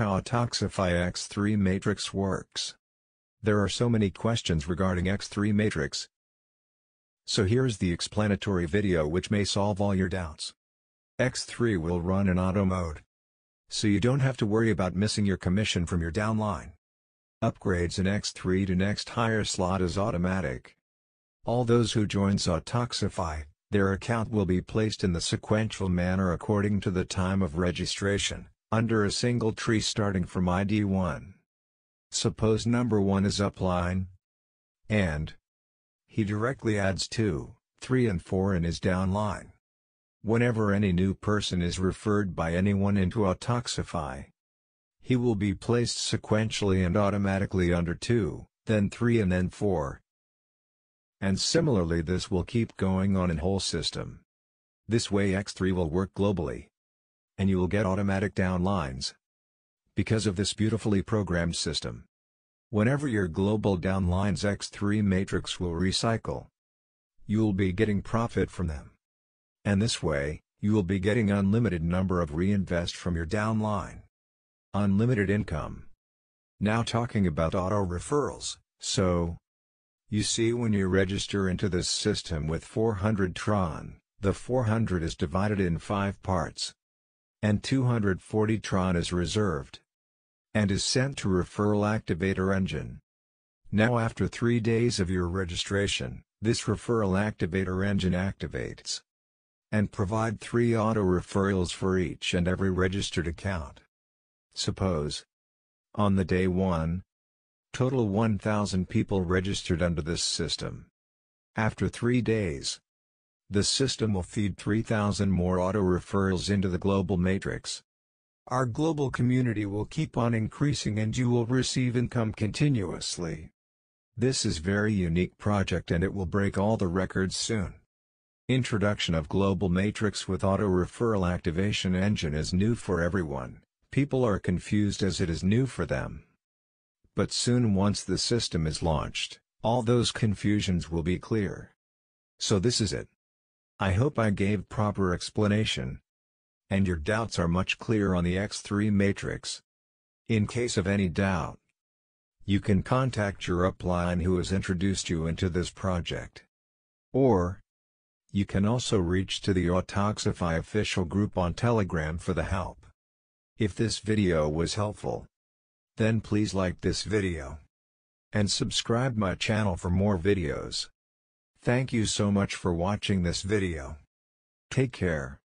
how Autoxify X3 Matrix works. There are so many questions regarding X3 Matrix. So here's the explanatory video which may solve all your doubts. X3 will run in auto mode, so you don't have to worry about missing your commission from your downline. Upgrades in X3 to next higher slot is automatic. All those who joins Autoxify, their account will be placed in the sequential manner according to the time of registration, under a single tree starting from ID 1. Suppose number 1 is upline, and he directly adds 2, 3 and 4 in his downline. Whenever any new person is referred by anyone into Autoxify, he will be placed sequentially and automatically under 2, then 3 and then 4. And similarly this will keep going on in whole system. This way X3 will work globally, and you will get automatic downlines because of this beautifully programmed system. Whenever your global downlines X3 Matrix will recycle, you will be getting profit from them. And this way, you will be getting unlimited number of reinvest from your downline. Unlimited income. Now talking about auto referrals, so you see when you register into this system with 400 Tron, the 400 is divided in 5 parts. And 240 Tron is reserved and is sent to Referral Activator Engine. Now after 3 days of your registration, this Referral Activator Engine activates and provide 3 auto referrals for each and every registered account. Suppose, on the day 1, total 1,000 people registered under this system. After 3 days, the system will feed 3,000 more auto referrals into the global matrix. Our global community will keep on increasing and you will receive income continuously. This is very unique project and it will break all the records soon. Introduction of global matrix with auto referral activation engine is new for everyone. People are confused as it is new for them. But soon once the system is launched, all those confusions will be clear. So this is it. I hope I gave proper explanation, and your doubts are much clearer on the X3 Matrix. In case of any doubt, you can contact your upline who has introduced you into this project. Or, you can also reach to the Autoxify official group on Telegram for the help. If this video was helpful, then please like this video and subscribe my channel for more videos. Thank you so much for watching this video. Take care.